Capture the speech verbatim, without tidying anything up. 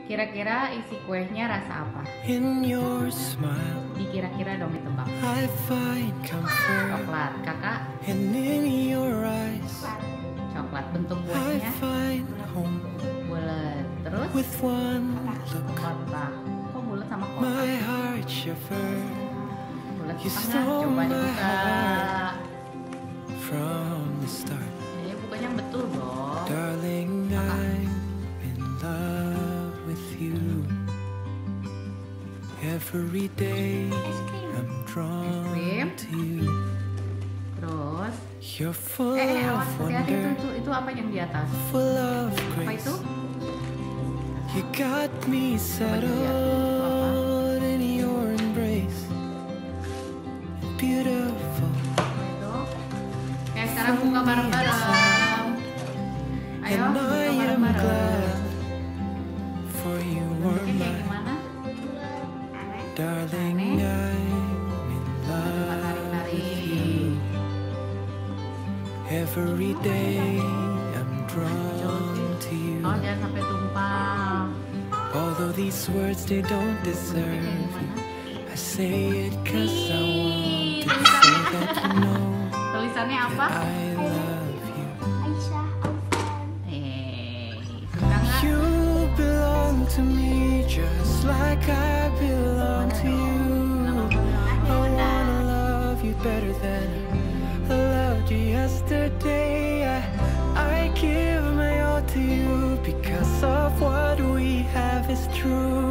Kira-kira isi kuenya rasa apa? In your smile, Dikira-kira dong ditebak. I find comfort. Coklat. Kakak? And in your eyes, Coklat. Bentuk I buahnya find home. bulat. Terus? With one look, Kotak. Kok bulat sama kotak? my heart shivered Bulat You setengah. stole Coba my dibuka. heart. From the start, Ini bukanya yang betul dong. darling, I'm in love with you. Every day I'm drawn Krim. to you. Terus? You're full Eh, eh, of awas hati-hati itu, wonder, itu, itu apa yang di atas? full of Apa grace. itu? You got me settled in your embrace. Beautiful. Itu. Oke, sekarang buka bareng-bareng. Ayo, And buka I am bareng-bareng. glad for you were Bentuknya kayak mine. gimana? Darling, I'm in love with you. Every day I'm drawn to you. Oh, jangan sampai tumpah. Although these words, they don't deserve you, I say it cause I want to say that you know Tulisannya that apa? I love you. Aisyah Alfan. Eh, suka nggak? You belong to me just like I belong to you. I wanna love you better than I loved you yesterday. I, I give my all to you because of what we have is true.